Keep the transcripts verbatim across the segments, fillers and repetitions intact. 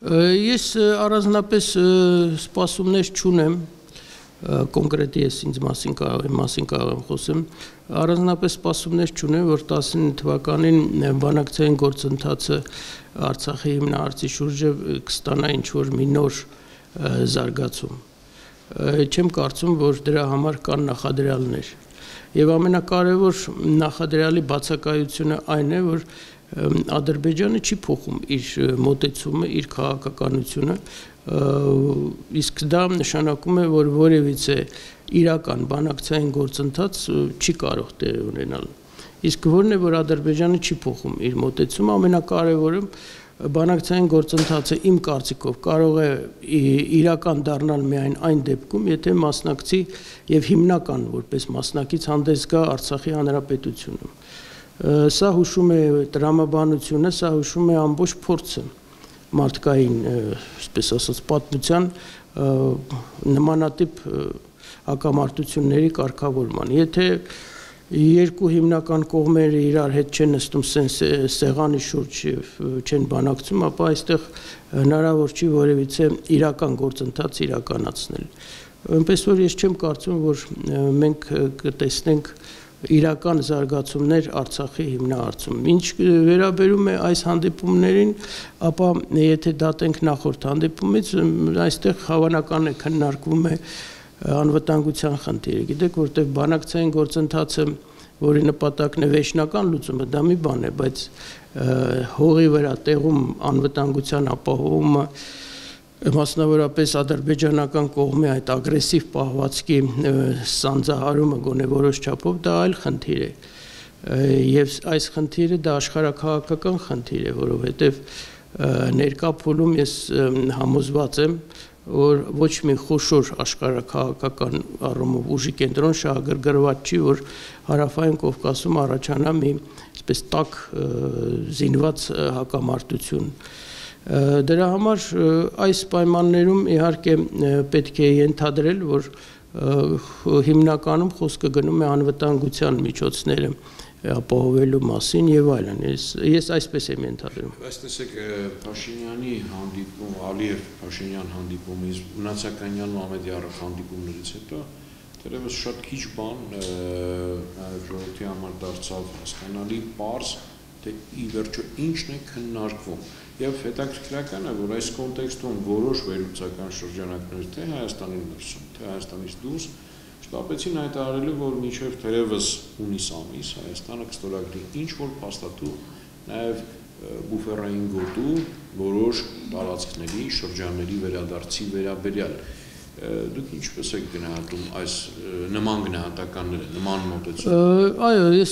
Ես առանձնապես սպասումներ չունեմ, կոնկրետ ես ինձ մասին մասին կարող եմ խոսեմ, առանձնապես սպասումներ չունեմ, որ տասնինը թվականին բանակցային գործընթացը Արցախի հիմնահարցի շուրջը կստանա ինչ-որ մի նոր զարգացում։ Չեմ կարծում, որ դրա համար կան նախադրյալներ։ Եվ ամենակարևոր նախադրյալի բացակայությունը այն է, որ Ադրբեջանը չի փոխում իր մոտեցումը, իր քաղաքականությունը, իսկ դա նշանակում է, որ որևիցե իրական բանակցային գործընթաց չի կարող տեղի ունենալ։ Իսկ որն է, որ Ադրբեջանը չի փոխում իր մոտեցումը, ամենակարևորը բանակցային գործընթացը իմ կարծիքով կարող է իրական դառնալ միայն այն դեպքում, եթե մասնակցի եւ հիմնական որպես մասնակից հանդես գա Արցախի հանրապետությունը։ Սա հուշում է տրամաբանությունը, սա հուշում է ամբողջ փորձը մարդկային, այսպես ասած, պատմության նմանատիպ հակամարտությունների կարգավորման։ Եթե երկու հիմնական կողմերը իրար հետ չեն նստում սեղանի շուրջ եւ չեն բանակցում, ապա այստեղ հնարավոր չի որևիցե իրական գործընթաց իրականացնել։ Այնպես որ ես չեմ կարծում, որ մենք կտեսնենք իրական զարգացումներ Արցախի հիմնահարցում։ Ինչ վերաբերում է այս հանդիպումներին, ապա եթե դատենք նախորդ հանդիպումից, այստեղ հավանական է քննարկվում է անվտանգության խնդիրը։ Գիտեք, որտեղ բանակցային գործընթացը, որի նպատակն է վերջնական լուծումը, դա մի բան է, բայց հողի վրա տեղում անվտանգության ապահովումը, մասնավորապես ադրբեջանական կողմի այդ ագրեսիվ պահվածքի սանձահարումը գոնե որոշ չափով դա այլ խնդիր է։ Եվ այս խնդիրը դա աշխարհաքաղաքական խնդիր է, որովհետև ներկա փուլում ես համոզված եմ, որ ոչ մի խոշոր աշխարհաքաղաքական առումով ուժի կենտրոն շահագրգռված չի, որ հարավային Կովկասում առաջանա մի այսպես տաք զինված հակամարտություն։ Դրա համար այս պայմաններում իհարկե պետք է ենթադրել, որ հիմնականում խոսքը գնում է անվտանգության միջոցները ապահովելու մասին եւ այլն։ Ես այսպես եմ ենթադրում։ Բայց տեսեք, Փաշինյանի հանդիպում, Ալիև Փաշինյան հանդիպումից, Մնացականյան Մամեդյարով հանդիպումներից հետո դեռևս շատ քիչ բան ժողովրդի համար դարձավ հասկանալի, պարզ, թե ի վերջո ինչն է քննարկվում։ Եվ հետաքրքրական է, որ այս կոնտեքստում որոշ վերլուծական շրջանակներ թե Հայաստանի ներսում, թե Հայաստանից դուրս շտապեցին հայտարարելու, որ մինչև թերևս հունիս ամիս Հայաստանը կստորագրի ինչ-որ փաստաթուղթ նաև բուֆերային գոտու որոշ տարածքների, շրջանների վերադարձի վերաբերյալ։ Դուք ինչպես եք գնահատում այս նման գնահատականները, նման մոտեցում։ Այո, ես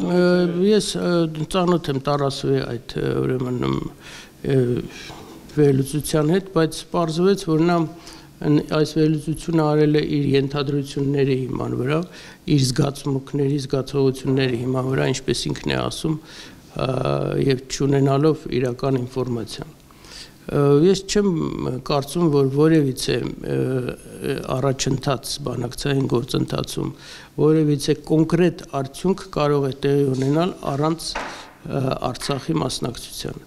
ես ծանոթ եմ Տարասուի այդ ուրեմն վերլուծության հետ, բայց պարզվեց, որ նա այս վերլուծությունը արել է իր ենթադրությունների հիման վրա, իր զգացմունքների, զգացողությունների հիման վրա, ինչպես ինքն է ասում, եւ չունենալով իրական ինֆորմացիա։ Ես չեմ կարծում, որ որևիցե առաջընթաց բանակցային գործընթացում որևիցե կոնկրետ արդյունք կարող է տեղի ունենալ առանց Արցախի մասնակցության։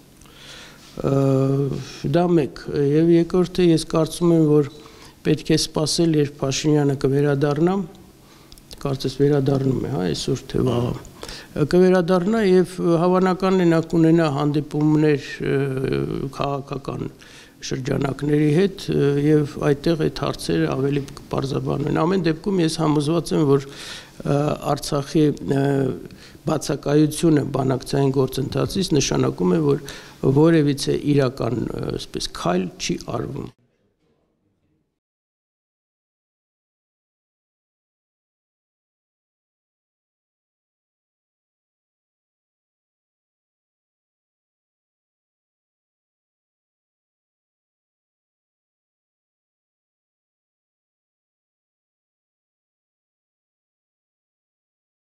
Դա մեկ, եւ երկրորդը ես կարծում եմ, որ պետք է սպասել, երբ Փաշինյանը կվերադառնա, կարծես վերադառնում է, հա, այսօր թե վաղը, կվերադառնա եւ հավանական է նա կունենա հանդիպումներ քաղաքական շրջանակների հետ եւ այդտեղ այդ հարցերը ավելի կպարզաբանվեն։ Ամեն դեպքում ես համոզված եմ, որ Արցախի բացակայությունը բանակցային գործընթացից նշանակում է, որ որևիցե իրական, այսպես, քայլ չի արվում։